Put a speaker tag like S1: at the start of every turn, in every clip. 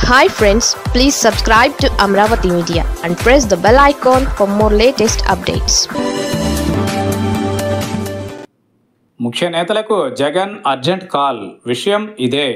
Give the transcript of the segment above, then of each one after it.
S1: Hi friends, please subscribe to Amravati Media and press the bell icon for more latest updates.
S2: ముఖ్య నేతలకు Jagan urgent call. విషయం ఇదే.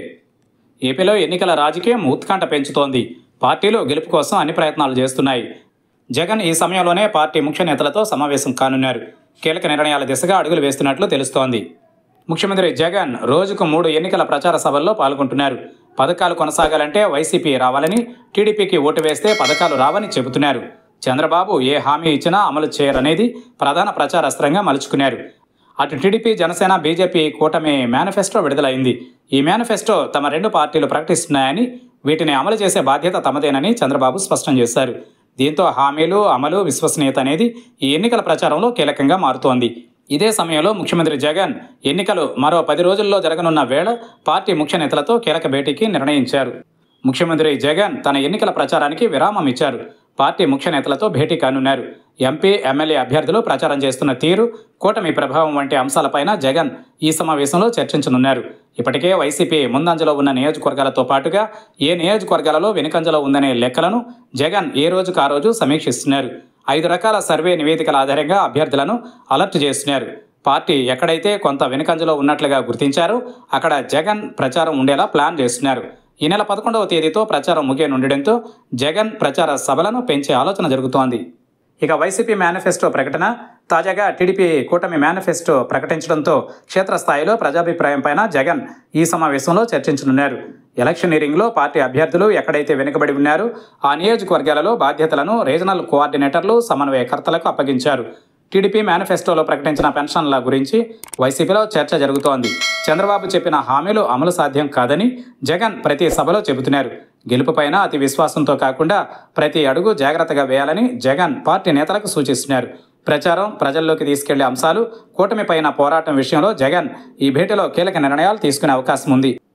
S2: ఏపీలో ఎన్నికల రాజకీయం ఉత్కంఠ పెంచుతోంది. పార్టీలు గెలుపు కోసం అన్ని ప్రయత్నాలు చేస్తున్నాయి. జగన్ ఈ సమయంలోనే పార్టీ ముఖ్య నేతలతో సమావేశం కానున్నారు. కీలక నిర్ణయాల దిశగా అడుగులు వేస్తున్నట్లు తెలుస్తోంది. ముఖ్యమంత్రి జగన్ రోజుకు 3 ఎన్నికల ప్రచార సభల్లో పాల్గొంటున్నారు. పథకాలు కొనసాగాలంటే వైసీపీ రావాలని, టీడీపీకి ఓటు వేస్తే పథకాలు రావని చెబుతున్నారు. చంద్రబాబు ఏ హామీ ఇచ్చినా అమలు చేయరనేది ప్రధాన ప్రచారాస్త్రంగా మలుచుకున్నారు. అటు టీడీపీ, జనసేన, బీజేపీ కూటమి మేనిఫెస్టో విడుదలైంది. ఈ మేనిఫెస్టో తమ 2 పార్టీలు ప్రకటిస్తున్నాయని, వీటిని అమలు చేసే బాధ్యత తమదేనని చంద్రబాబు స్పష్టం చేశారు. దీంతో హామీలు, అమలు, విశ్వసనీయత అనేది ఈ ఎన్నికల ప్రచారంలో కీలకంగా మారుతోంది. ఇదే సమయంలో ముఖ్యమంత్రి జగన్ ఎన్నికలు మరో 10 రోజుల్లో జరగనున్న వేళ పార్టీ ముఖ్య నేతలతో కీలక భేటీకి నిర్ణయించారు. ముఖ్యమంత్రి జగన్ తన ఎన్నికల ప్రచారానికి విరామం ఇచ్చారు. పార్టీ ముఖ్య నేతలతో భేటీ కానున్నారు. ఎంపీ, ఎమ్మెల్యే అభ్యర్థులు ప్రచారం చేస్తున్న తీరు, కూటమి ప్రభావం వంటి అంశాలపైన జగన్ ఈ సమావేశంలో చర్చించనున్నారు. ఇప్పటికే వైసీపీ ముందంజలో ఉన్న నియోజకవర్గాలతో పాటుగా ఏ నియోజకవర్గాలలో వెనుకంజలో ఉందనే లెక్కలను జగన్ ఏ రోజుకు ఆ రోజు సమీక్షిస్తున్నారు. 5 రకాల సర్వే నివేదికల ఆధారంగా అభ్యర్థులను అలర్ట్ చేస్తున్నారు. పార్టీ ఎక్కడైతే కొంత వెనుకంజలో ఉన్నట్లుగా గుర్తించారో అక్కడ జగన్ ప్రచారం ఉండేలా ప్లాన్ చేస్తున్నారు. ఈ నెల 11వ తేదీతో ప్రచారం ముగియనుండడంతో జగన్ ప్రచార సభలను పెంచే ఆలోచన జరుగుతోంది. ఇక వైసీపీ మేనిఫెస్టో ప్రకటన, తాజాగా టీడీపీ కూటమి మేనిఫెస్టో ప్రకటించడంతో క్షేత్రస్థాయిలో ప్రజాభిప్రాయం పైన జగన్ ఈ సమావేశంలో చర్చించనున్నారు. ఎలక్షనీరింగ్లో పార్టీ అభ్యర్థులు ఎక్కడైతే వెనుకబడి ఉన్నారో ఆ నియోజకవర్గాలలో బాధ్యతలను రీజనల్ కోఆర్డినేటర్లు, సమన్వయకర్తలకు అప్పగించారు. టీడీపీ మేనిఫెస్టోలో ప్రకటించిన పెన్షన్ల గురించి వైసీపీలో చర్చ జరుగుతోంది. చంద్రబాబు చెప్పిన హామీలు అమలు సాధ్యం కాదని జగన్ ప్రతి సభలో చెబుతున్నారు. గెలుపుపైన అతి విశ్వాసంతో కాకుండా ప్రతి అడుగు జాగ్రత్తగా వేయాలని జగన్ పార్టీ నేతలకు సూచిస్తున్నారు. ప్రచారం, ప్రజల్లోకి తీసుకెళ్లే అంశాలు, కూటమిపైన పోరాటం విషయంలో జగన్ ఈ భేటీలో కీలక నిర్ణయాలు తీసుకునే అవకాశం ఉంది.